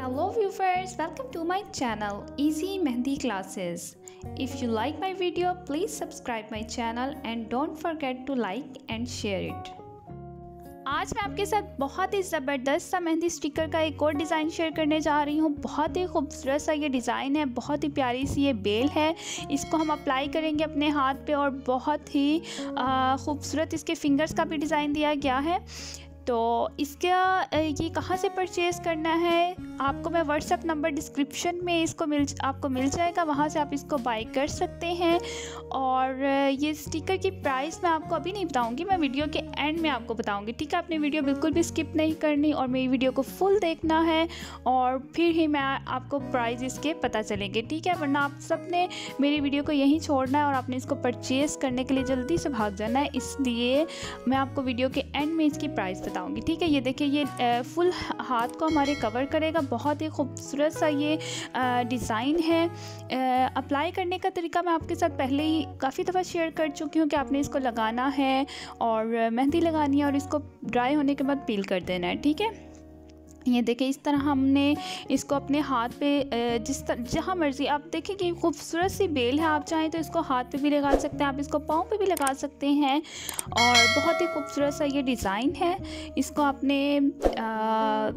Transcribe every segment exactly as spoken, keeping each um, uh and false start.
Hello viewers, welcome to my channel Easy Mehndi Classes. If you like my video, please subscribe my channel and don't forget to like and share it. आज मैं आपके साथ बहुत ही ज़बरदस्त सा mehndi sticker का एक और डिज़ाइन शेयर करने जा रही हूँ। बहुत ही खूबसूरत सा ये डिज़ाइन है, बहुत ही प्यारी सी ये बेल है। इसको हम अप्लाई करेंगे अपने हाथ पे और बहुत ही खूबसूरत इसके फिंगर्स का भी डिज़ाइन दिया गया है। तो इसका ये कहाँ से परचेज़ करना है, आपको मैं व्हाट्सएप नंबर डिस्क्रिप्शन में इसको मिल आपको मिल जाएगा, वहाँ से आप इसको बाय कर सकते हैं। और ये स्टिकर की प्राइस मैं आपको अभी नहीं बताऊंगी, मैं वीडियो के एंड में आपको बताऊंगी। ठीक है, आपने वीडियो बिल्कुल भी स्किप नहीं करनी और मेरी वीडियो को फुल देखना है और फिर ही मैं आपको प्राइस इसके पता चलेंगे। ठीक है, वरना आप सब ने मेरी वीडियो को यहीं छोड़ना है और आपने इसको परचेज़ करने के लिए जल्दी से भाग जाना है, इसलिए मैं आपको वीडियो के एंड में इसकी प्राइस बताऊंगी। ठीक है, ये देखिए, ये फुल हाथ को हमारे कवर करेगा। बहुत ही खूबसूरत सा ये डिज़ाइन है। अप्लाई करने का तरीका मैं आपके साथ पहले ही काफ़ी दफ़ा शेयर कर चुकी हूँ कि आपने इसको लगाना है और मेहंदी लगानी है और इसको ड्राई होने के बाद पील कर देना है। ठीक है, ये देखिए, इस तरह हमने इसको अपने हाथ पे जिस तरह जहाँ मर्ज़ी, आप देखिए कि खूबसूरत सी बेल है। आप चाहें तो इसको हाथ पे भी लगा सकते हैं, आप इसको पाँव पे भी लगा सकते हैं और बहुत ही खूबसूरत सा ये डिज़ाइन है। इसको आपने आ,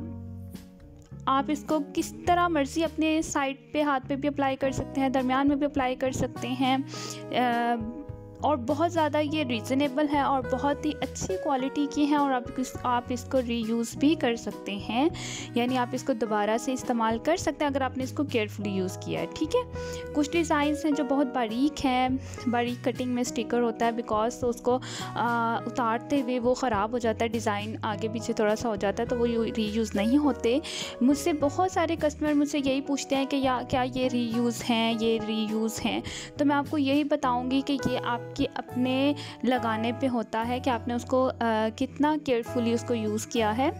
आप इसको किस तरह मर्ज़ी अपने साइड पे हाथ पे भी अप्लाई कर सकते हैं, दरमियान में भी अप्लाई कर सकते हैं। आ, और बहुत ज़्यादा ये रीज़नेबल है और बहुत ही अच्छी क्वालिटी की है और आप इस, आप इसको रीयूज़ भी कर सकते हैं, यानी आप इसको दोबारा से इस्तेमाल कर सकते हैं अगर आपने इसको केयरफुली यूज़ किया है। ठीक है, कुछ डिज़ाइंस हैं जो बहुत बारीक हैं, बारीक कटिंग में स्टिकर होता है, बिकॉज तो उसको आ, उतारते हुए वो ख़राब हो जाता है, डिज़ाइन आगे पीछे थोड़ा सा हो जाता है, तो वो रीयूज़ नहीं होते। मुझसे बहुत सारे कस्टमर मुझसे यही पूछते हैं कि या क्या ये रीयूज़ हैं, ये रीयूज़ हैं, तो मैं आपको यही बताऊँगी कि ये आप कि अपने लगाने पे होता है कि आपने उसको आ, कितना केयरफुली उसको यूज़ किया है।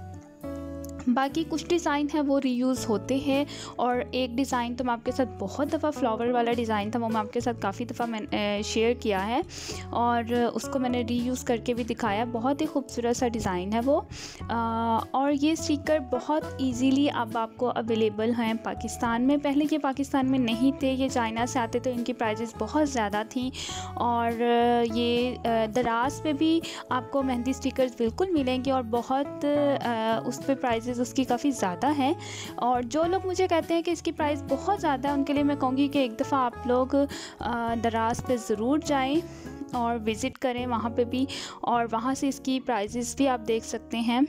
बाकी कुछ डिज़ाइन है वो रीयूज़ होते हैं और एक डिज़ाइन तो मैं आपके साथ बहुत दफ़ा फ्लावर वाला डिज़ाइन था, वो मैं आपके साथ काफ़ी दफ़ा मैंने शेयर किया है और उसको मैंने रीयूज़ करके भी दिखाया। बहुत ही खूबसूरत सा डिज़ाइन है वो। आ, और ये स्टिकर बहुत इजीली अब आपको अवेलेबल हैं पाकिस्तान में। पहले ये पाकिस्तान में नहीं थे, ये चाइना से आते तो इनकी प्राइजेस बहुत ज़्यादा थी और ये दराज पे भी आपको मेहंदी स्टिकर्स बिल्कुल मिलेंगे और बहुत उस पर प्राइजेस उसकी काफ़ी ज़्यादा है। और जो लोग मुझे कहते हैं कि इसकी प्राइस बहुत ज़्यादा है, उनके लिए मैं कहूँगी कि एक दफ़ा आप लोग दराज पे ज़रूर जाएं और विज़िट करें वहाँ पे भी, और वहाँ से इसकी प्राइसेस भी आप देख सकते हैं।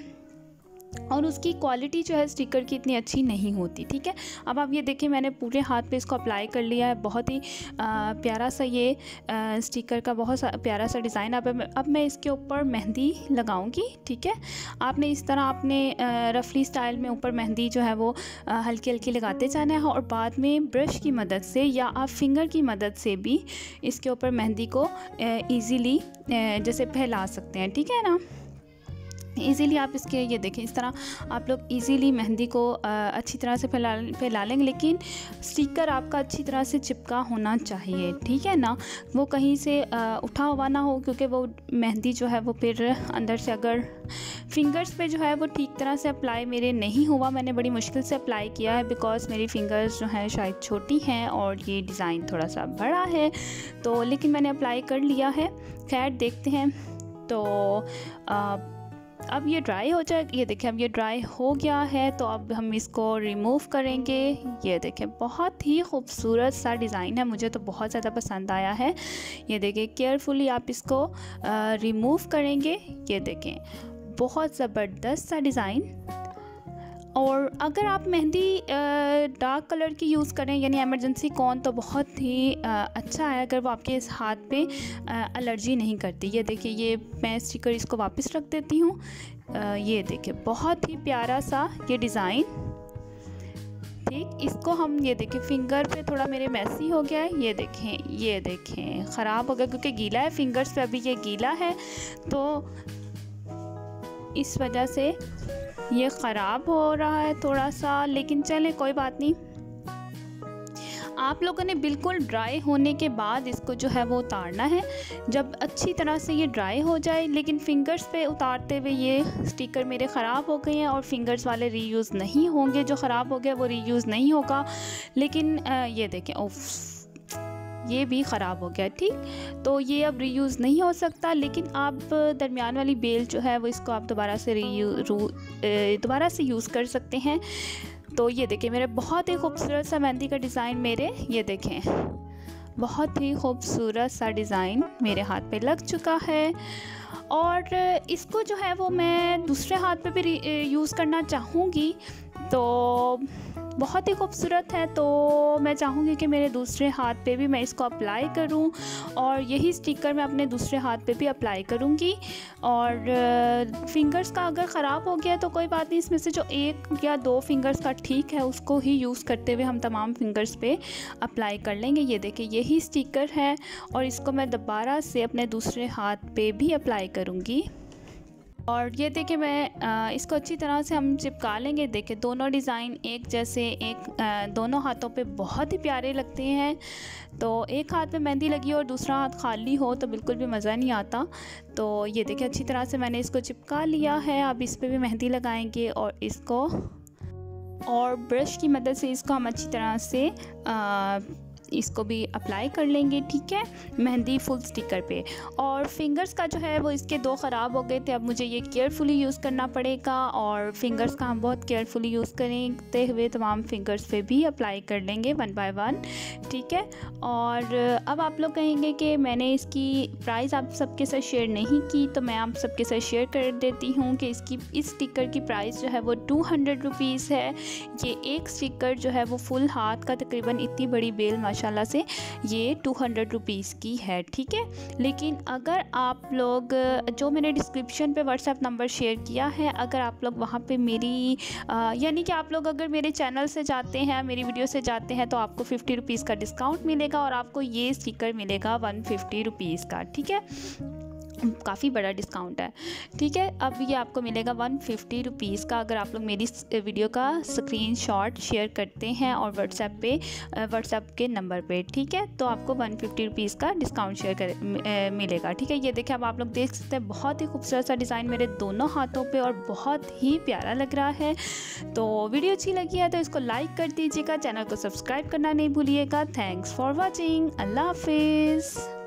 और उसकी क्वालिटी जो है स्टिकर की इतनी अच्छी नहीं होती। ठीक है, अब आप ये देखिए, मैंने पूरे हाथ पे इसको अप्लाई कर लिया है। बहुत ही आ, प्यारा सा ये आ, स्टिकर का बहुत सा प्यारा सा डिज़ाइन। अब अब मैं इसके ऊपर मेहंदी लगाऊंगी। ठीक है, आपने इस तरह आपने रफली स्टाइल में ऊपर मेहंदी जो है वो आ, हल्की हल्की लगाते जाना है और बाद में ब्रश की मदद से या आप फिंगर की मदद से भी इसके ऊपर मेहंदी को ईज़िली जैसे फैला सकते हैं। ठीक है ना, इजीली आप इसके ये देखें, इस तरह आप लोग इजीली मेहंदी को आ, अच्छी तरह से फैला फैला लेंगे, लेकिन स्टिकर आपका अच्छी तरह से चिपका होना चाहिए। ठीक है ना, वो कहीं से आ, उठा हुआ ना हो, क्योंकि वो मेहंदी जो है वो फिर अंदर से अगर फिंगर्स पे जो है वो ठीक तरह से अप्लाई मेरे नहीं हुआ, मैंने बड़ी मुश्किल से अप्लाई किया है बिकॉज़ मेरी फिंगर्स जो हैं शायद छोटी हैं और ये डिज़ाइन थोड़ा सा बड़ा है, तो लेकिन मैंने अप्लाई कर लिया है। खैर, देखते हैं। तो आ, अब ये ड्राई हो जाए, ये देखें, अब ये ड्राई हो गया है, तो अब हम इसको रिमूव करेंगे। ये देखें, बहुत ही खूबसूरत सा डिज़ाइन है, मुझे तो बहुत ज़्यादा पसंद आया है। ये देखें, केयरफुली आप इसको रिमूव करेंगे। ये देखें, बहुत ज़बरदस्त सा डिज़ाइन। और अगर आप मेहंदी डार्क कलर की यूज़ करें, यानी एमरजेंसी कौन, तो बहुत ही आ, अच्छा है अगर वो आपके इस हाथ पे एलर्जी नहीं करती। ये देखिए, ये मैं स्टिकर इसको वापस रख देती हूँ। ये देखिए, बहुत ही प्यारा सा ये डिज़ाइन। ठीक, इसको हम ये देखें, फिंगर पे थोड़ा मेरे मैसी हो गया है। ये देखें, ये देखें, ख़राब हो गया क्योंकि गीला है, फिंगर्स पे अभी ये गीला है, तो इस वजह से ये ख़राब हो रहा है थोड़ा सा, लेकिन चलें, कोई बात नहीं। आप लोगों ने बिल्कुल ड्राई होने के बाद इसको जो है वो उतारना है। जब अच्छी तरह से ये ड्राई हो जाए, लेकिन फिंगर्स पे उतारते हुए ये स्टिकर मेरे ख़राब हो गए हैं और फिंगर्स वाले रीयूज़ नहीं होंगे। जो ख़राब हो गया वो रीयूज़ नहीं होगा। लेकिन आ, ये देखें, उफ, ये भी ख़राब हो गया। ठीक, तो ये अब रीयूज़ नहीं हो सकता। लेकिन आप दरमियान वाली बेल जो है वो इसको आप दोबारा से रीयू दोबारा से यूज़ कर सकते हैं। तो ये देखें, मेरे बहुत ही खूबसूरत सा मेहंदी का डिज़ाइन मेरे, ये देखें, बहुत ही खूबसूरत सा डिज़ाइन मेरे हाथ पे लग चुका है। और इसको जो है वो मैं दूसरे हाथ पे भी यूज़ करना चाहूँगी, तो बहुत ही खूबसूरत है। तो मैं चाहूँगी कि मेरे दूसरे हाथ पे भी मैं इसको अप्लाई करूँ, और यही स्टिकर मैं अपने दूसरे हाथ पे भी अप्लाई करूँगी। और फिंगर्स का अगर ख़राब हो गया तो कोई बात नहीं, इसमें से जो एक या दो फिंगर्स का ठीक है उसको ही यूज़ करते हुए हम तमाम फिंगर्स पे अप्लाई कर लेंगे। ये देखिए, यही स्टिकर है और इसको मैं दोबारा से अपने दूसरे हाथ पे भी अप्लाई करूँगी। और ये देखिए, मैं आ, इसको अच्छी तरह से हम चिपका लेंगे। देखिए, दोनों डिज़ाइन एक जैसे, एक आ, दोनों हाथों पे बहुत ही प्यारे लगते हैं। तो एक हाथ में मेहंदी लगी हो और दूसरा हाथ खाली हो तो बिल्कुल भी मज़ा नहीं आता। तो ये देखिए, अच्छी तरह से मैंने इसको चिपका लिया है। अब इस पर भी मेहंदी लगाएंगे और इसको और ब्रश की मदद से इसको हम अच्छी तरह से आ, इसको भी अप्लाई कर लेंगे। ठीक है, मेहंदी फुल स्टिकर पे। और फिंगर्स का जो है वो इसके दो ख़राब हो गए थे, अब मुझे ये केयरफुली यूज़ करना पड़ेगा। और फिंगर्स का हम बहुत केयरफुली यूज़ करते हुए तमाम फिंगर्स पे भी अप्लाई कर लेंगे वन बाय वन। ठीक है, और अब आप लोग कहेंगे कि मैंने इसकी प्राइस आप सबके साथ शेयर नहीं की, तो मैं आप सबके साथ शेयर कर देती हूँ कि इसकी इस स्टिकर की प्राइस जो है वो टू हंड्रेड रुपीज़ है। ये एक स्टिकर जो है वो फुल हाथ का, तकरीबन इतनी बड़ी बेल माशाल्लाह से, ये टू हंड्रेड रुपीज़ की है। ठीक है, लेकिन अगर आप लोग जो मैंने डिस्क्रिप्शन पे व्हाट्सएप नंबर शेयर किया है, अगर आप लोग वहाँ पे मेरी यानी कि आप लोग अगर मेरे चैनल से जाते हैं, मेरी वीडियो से जाते हैं, तो आपको फिफ्टी रुपीज़ का डिस्काउंट मिलेगा और आपको ये स्टिकर मिलेगा वन फिफ्टी रुपीज़ का। ठीक है, काफ़ी बड़ा डिस्काउंट है। ठीक है, अब ये आपको मिलेगा वन फिफ्टी रुपीज़ का अगर आप लोग मेरी वीडियो का स्क्रीनशॉट शेयर करते हैं और व्हाट्सएप पे व्हाट्सएप के नंबर पे। ठीक है, तो आपको वन फिफ्टी रुपीज़ का डिस्काउंट शेयर कर मिलेगा। ठीक है, ये देखिए, अब आप लोग देख सकते हैं, बहुत ही खूबसूरत सा डिज़ाइन मेरे दोनों हाथों पे और बहुत ही प्यारा लग रहा है। तो वीडियो अच्छी लगी है तो इसको लाइक कर दीजिएगा, चैनल को सब्सक्राइब करना नहीं भूलिएगा। थैंक्स फॉर वॉचिंग, अल्लाह हाफिज़।